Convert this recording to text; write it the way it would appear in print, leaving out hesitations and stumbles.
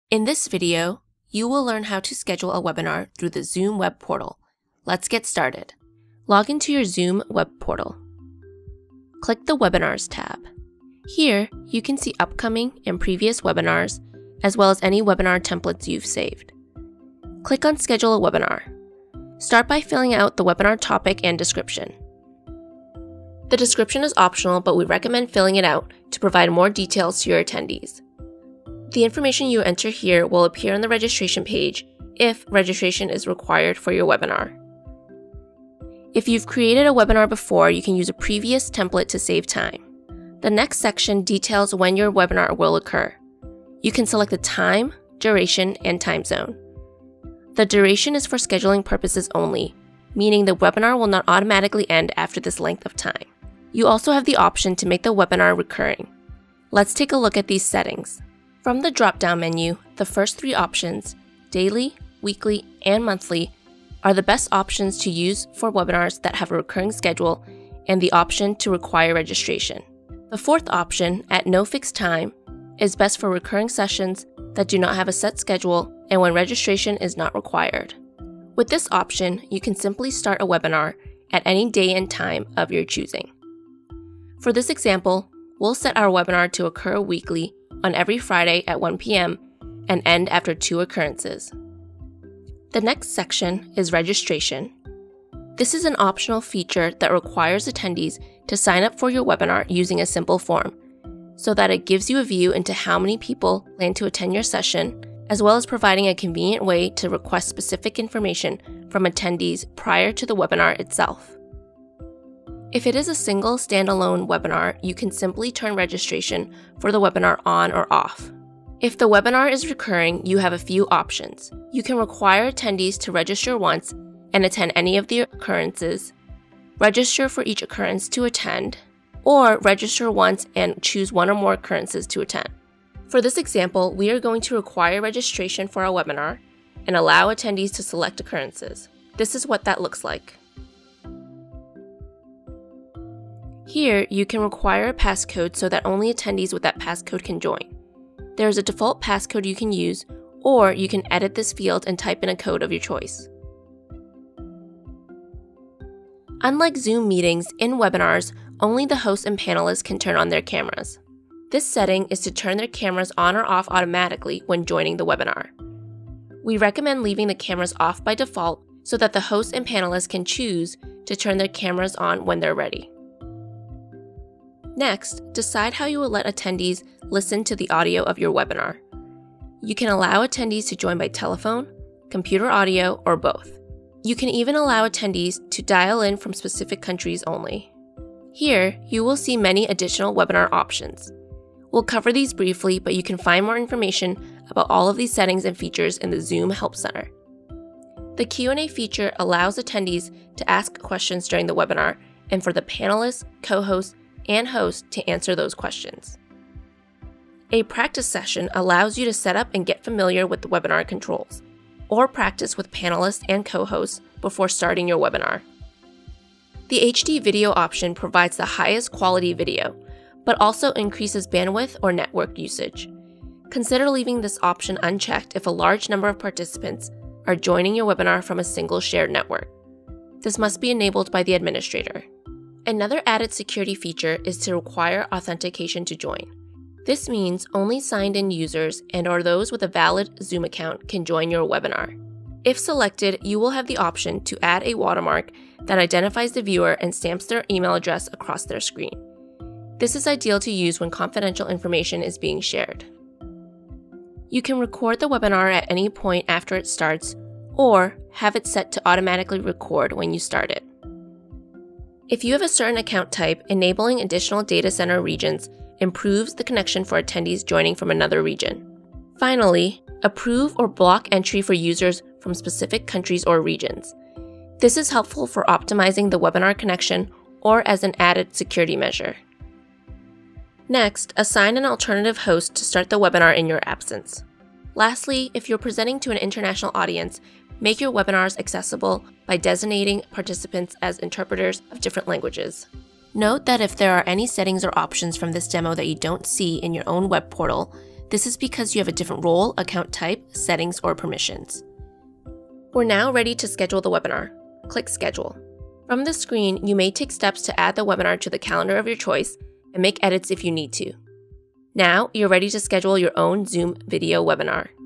In this video, you will learn how to schedule a webinar through the Zoom web portal. Let's get started. Log into your Zoom web portal. Click the Webinars tab. Here, you can see upcoming and previous webinars, as well as any webinar templates you've saved. Click on Schedule a Webinar. Start by filling out the webinar topic and description. The description is optional, but we recommend filling it out to provide more details to your attendees. The information you enter here will appear on the registration page if registration is required for your webinar. If you've created a webinar before, you can use a previous template to save time. The next section details when your webinar will occur. You can select the time, duration, and time zone. The duration is for scheduling purposes only, meaning the webinar will not automatically end after this length of time. You also have the option to make the webinar recurring. Let's take a look at these settings. From the drop-down menu, the first three options, daily, weekly, and monthly, are the best options to use for webinars that have a recurring schedule and the option to require registration. The fourth option, at no fixed time, is best for recurring sessions that do not have a set schedule and when registration is not required. With this option, you can simply start a webinar at any day and time of your choosing. For this example, we'll set our webinar to occur weekly on every Friday at 1 p.m. and end after 2 occurrences. The next section is registration. This is an optional feature that requires attendees to sign up for your webinar using a simple form, so that it gives you a view into how many people plan to attend your session, as well as providing a convenient way to request specific information from attendees prior to the webinar itself. If it is a single standalone webinar, you can simply turn registration for the webinar on or off. If the webinar is recurring, you have a few options. You can require attendees to register once and attend any of the occurrences, register for each occurrence to attend, or register once and choose one or more occurrences to attend. For this example, we are going to require registration for our webinar and allow attendees to select occurrences. This is what that looks like. Here, you can require a passcode so that only attendees with that passcode can join. There is a default passcode you can use, or you can edit this field and type in a code of your choice. Unlike Zoom meetings, in webinars, only the host and panelists can turn on their cameras. This setting is to turn their cameras on or off automatically when joining the webinar. We recommend leaving the cameras off by default so that the host and panelists can choose to turn their cameras on when they're ready. Next, decide how you will let attendees listen to the audio of your webinar. You can allow attendees to join by telephone, computer audio, or both. You can even allow attendees to dial in from specific countries only. Here, you will see many additional webinar options. We'll cover these briefly, but you can find more information about all of these settings and features in the Zoom Help Center. The Q&A feature allows attendees to ask questions during the webinar and for the panelists, co-hosts, and host to answer those questions. A practice session allows you to set up and get familiar with the webinar controls, or practice with panelists and co-hosts before starting your webinar. The HD video option provides the highest quality video, but also increases bandwidth or network usage. Consider leaving this option unchecked if a large number of participants are joining your webinar from a single shared network. This must be enabled by the administrator. Another added security feature is to require authentication to join. This means only signed-in users and/or those with a valid Zoom account can join your webinar. If selected, you will have the option to add a watermark that identifies the viewer and stamps their email address across their screen. This is ideal to use when confidential information is being shared. You can record the webinar at any point after it starts, or have it set to automatically record when you start it. If you have a certain account type, enabling additional data center regions improves the connection for attendees joining from another region. Finally, approve or block entry for users from specific countries or regions. This is helpful for optimizing the webinar connection or as an added security measure. Next, assign an alternative host to start the webinar in your absence. Lastly, if you're presenting to an international audience, make your webinars accessible by designating participants as interpreters of different languages. Note that if there are any settings or options from this demo that you don't see in your own web portal, This is because you have a different role, account type, settings, or permissions. We're now ready to schedule the webinar. Click Schedule. From the screen, you may take steps to add the webinar to the calendar of your choice and make edits if you need to. Now, you're ready to schedule your own Zoom video webinar.